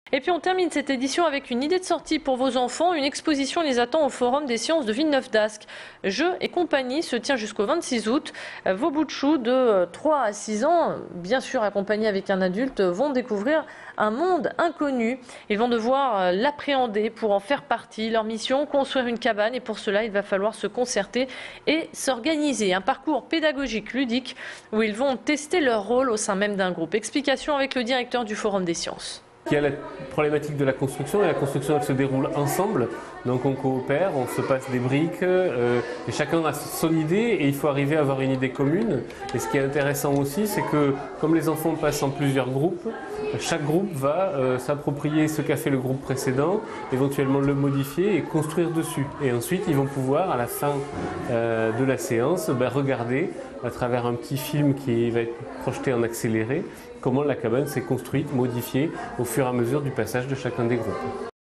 Et puis on termine cette édition avec une idée de sortie pour vos enfants. Une exposition les attend au Forum des sciences de Villeneuve-d'Ascq. Jeux et compagnie se tient jusqu'au 26 août. Vos bouts de choux de 3 à 6 ans, bien sûr accompagnés avec un adulte, vont découvrir un monde inconnu. Ils vont devoir l'appréhender pour en faire partie. Leur mission, construire une cabane, et pour cela il va falloir se concerter et s'organiser. Un parcours pédagogique ludique où ils vont tester leur rôle au sein même d'un groupe. Explication avec le directeur du Forum des sciences. Il y a la problématique de la construction, et la construction elle se déroule ensemble, donc on coopère, on se passe des briques, et chacun a son idée et il faut arriver à avoir une idée commune. Et ce qui est intéressant aussi, c'est que comme les enfants passent en plusieurs groupes, chaque groupe va s'approprier ce qu'a fait le groupe précédent, éventuellement le modifier et construire dessus. Et ensuite ils vont pouvoir à la fin de la séance regarder à travers un petit film qui va être projeté en accéléré comment la cabane s'est construite, modifiée au fur et à mesure du passage de chacun des groupes.